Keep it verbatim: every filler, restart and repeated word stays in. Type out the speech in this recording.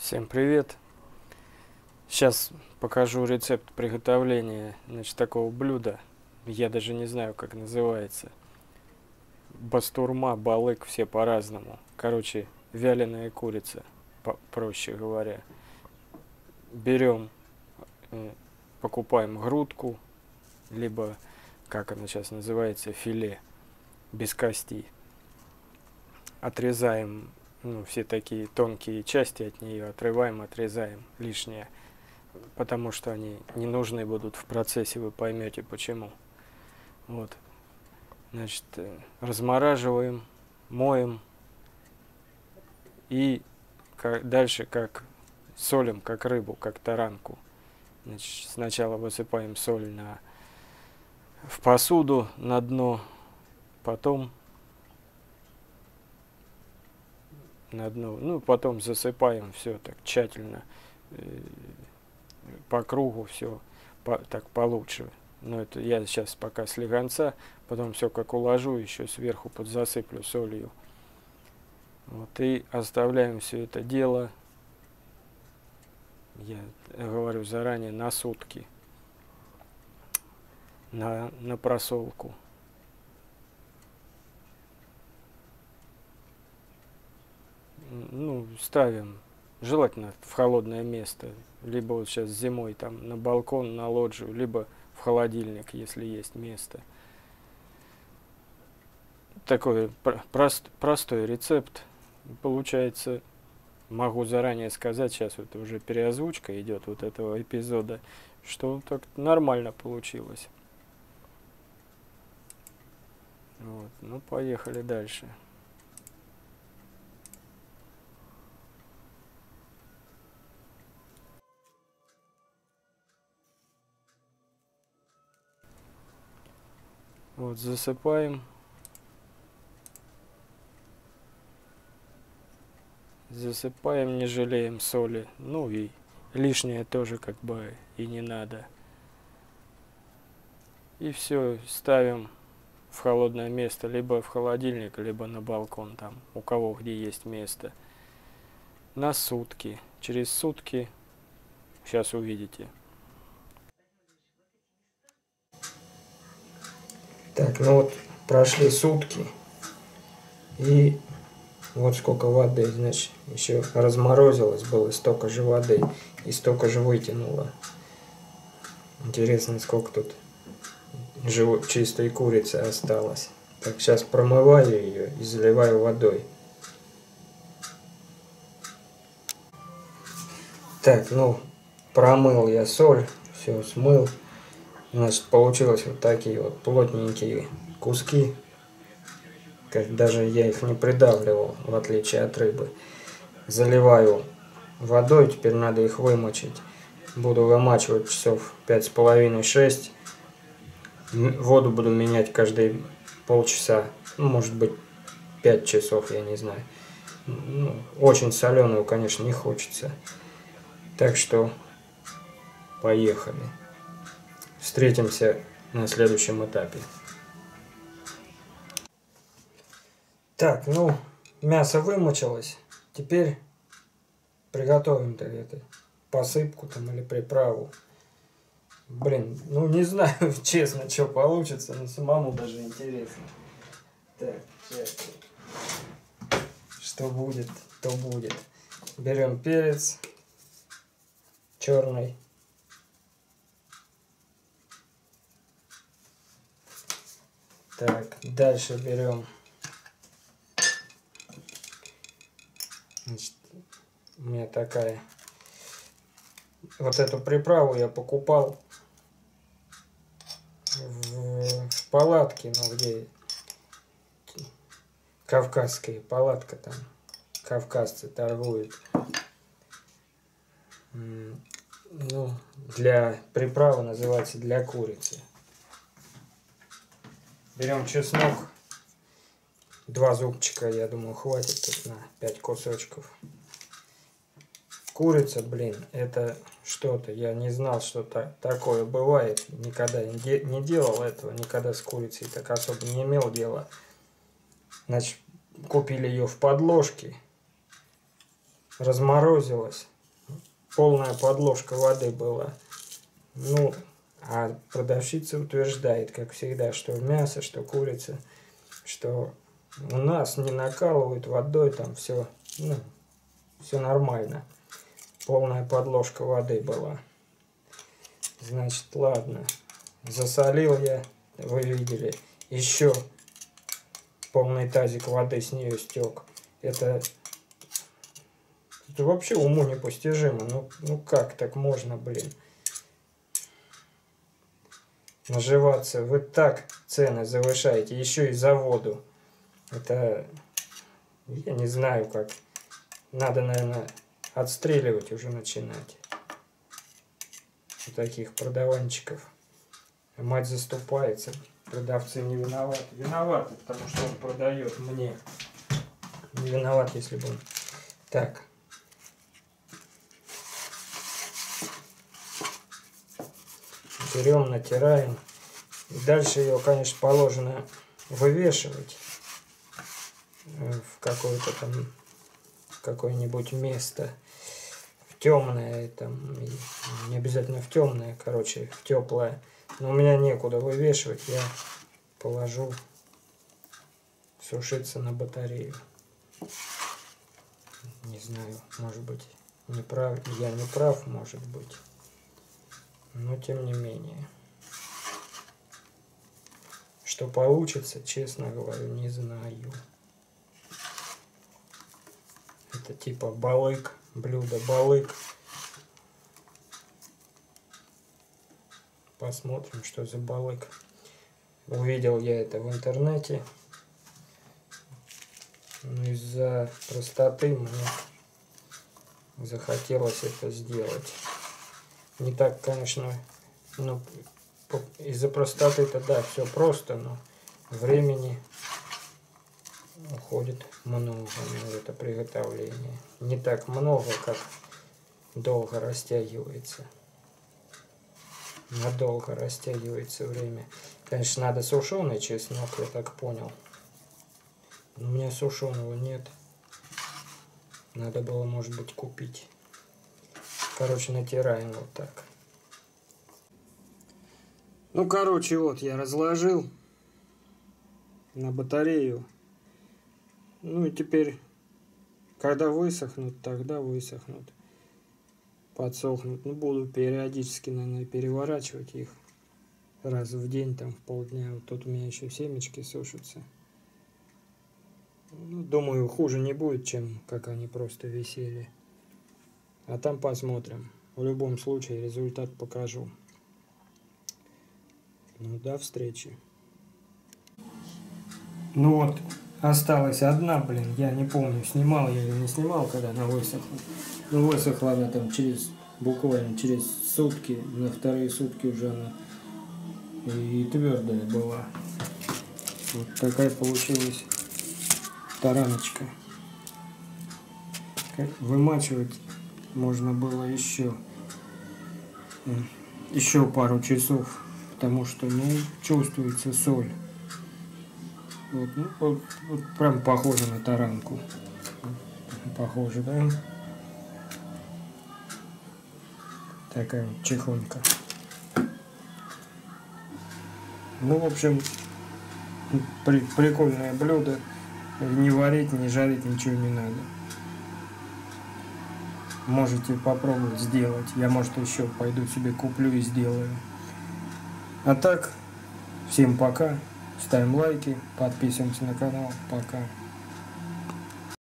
Всем привет! Сейчас покажу рецепт приготовления, значит, такого блюда. Я даже не знаю, как называется. Бастурма, балык, все по-разному. Короче, вяленая курица, по проще говоря. Берем, э, покупаем грудку, либо, как она сейчас называется, филе, без костей. Отрезаем, ну, все такие тонкие части от нее, отрываем, отрезаем лишнее. Потому что они не нужны будут в процессе, вы поймете почему. Вот. Значит, размораживаем, моем и как, дальше как солим, как рыбу, как таранку. Значит, сначала высыпаем соль на, в посуду на дно, потом на дно, ну потом засыпаем все так тщательно, э, по кругу все по, так получше. Но это я сейчас пока слегонца, потом все как уложу, еще сверху подзасыплю солью. Вот, и оставляем все это дело, я говорю заранее, на сутки, на, на просолку. Ну, ставим, желательно в холодное место, либо вот сейчас зимой там на балкон, на лоджию, либо в холодильник, если есть место. Такой прост, простой рецепт получается. Могу заранее сказать, сейчас вот уже переозвучка идет вот этого эпизода, что так нормально получилось. Вот, ну поехали дальше. Вот засыпаем. Засыпаем, не жалеем соли. Ну и лишнее тоже как бы и не надо. И все, ставим в холодное место, либо в холодильник, либо на балкон, там, у кого где есть место. На сутки. Через сутки, сейчас увидите. Так, ну вот прошли сутки. И вот сколько воды, значит, еще разморозилось было, столько же воды, и столько же вытянуло. Интересно, сколько тут живой, чистой курицы осталось. Так, сейчас промываю ее и заливаю водой. Так, ну, промыл я соль, все смыл. Значит, получилось вот такие вот плотненькие куски. Как даже я их не придавливал, в отличие от рыбы. Заливаю водой, теперь надо их вымочить. Буду вымачивать часов пять с половиной-шесть. Воду буду менять каждые полчаса, ну, может быть пять часов, я не знаю. Ну, очень соленую, конечно, не хочется. Так что поехали. Встретимся на следующем этапе. Так, ну, мясо вымочилось. Теперь приготовим это, посыпку там или приправу. Блин, ну не знаю, честно, что получится, но самому даже интересно. Так, сейчас. Что будет, то будет. Берем перец черный. Так, дальше берем, значит, у меня такая, вот эту приправу я покупал в, в палатке, ну где кавказская палатка, там кавказцы торгуют. Ну, для приправы называется для курицы. Берем чеснок, два зубчика, я думаю, хватит тут на пять кусочков. Курица, блин, это что-то, я не знал, что так, такое бывает, никогда не, де, не делал этого, никогда с курицей так особо не имел дела. Значит, купили ее в подложке, разморозилась, полная подложка воды была. Ну, а продавщица утверждает, как всегда, что мясо, что курица, что у нас не накалывают водой, там все, ну, все нормально. Полная подложка воды была. Значит, ладно. Засолил я, вы видели. Еще полный тазик воды с нее стек. Это, это вообще уму непостижимо. Ну, ну как так можно, блин? Наживаться. Вы так цены завышаете. Еще и за воду. Это, я не знаю как. Надо, наверное, отстреливать уже начинать. У таких продаванчиков. Мать заступается. Продавцы не виноваты. Виноваты, потому что он продает мне. Не виноват, если бы он... Так. Берем, натираем. И дальше ее, конечно, положено вывешивать в какое-то там, в какое-нибудь место. В темное, там, не обязательно в темное, короче, в теплое. Но у меня некуда вывешивать, я положу сушиться на батарею. Не знаю, может быть, не прав, я не прав, может быть. Но тем не менее. Что получится, честно говорю, не знаю. Это типа балык, блюдо балык. Посмотрим, что за балык. Увидел я это в интернете. Но из-за простоты мне захотелось это сделать. Не так, конечно, ну, из-за простоты-то, да, все просто, но времени уходит много на это приготовление. Не так много, как долго растягивается. Надолго растягивается время. Конечно, надо сушеный чеснок, я так понял. Но у меня сушеного нет. Надо было, может быть, купить. Короче, натираем вот так. Ну, короче, вот я разложил на батарею. Ну и теперь, когда высохнут, тогда высохнут. Подсохнут. Ну, буду периодически, наверное, переворачивать их раз в день, там, в полдня. Вот тут у меня еще семечки сушатся. Ну, думаю, хуже не будет, чем как они просто висели. А там посмотрим. В любом случае результат покажу. Ну, до встречи. Ну вот, осталась одна, блин. Я не помню, снимал я или не снимал, когда она высохла. Ну, высохла она там через, буквально через сутки. На вторые сутки уже она и твердая была. Вот такая получилась тараночка. Вымачивать можно было еще еще пару часов, потому что, ну, чувствуется соль. Вот, ну, вот, вот прям похоже на таранку. Похоже, да? Такая вот чехонька. Ну, в общем, при, прикольное блюдо. Не варить, не жарить, ничего не надо. Можете попробовать сделать. Я, может, еще пойду себе куплю и сделаю. А так, всем пока. Ставим лайки, подписываемся на канал. Пока.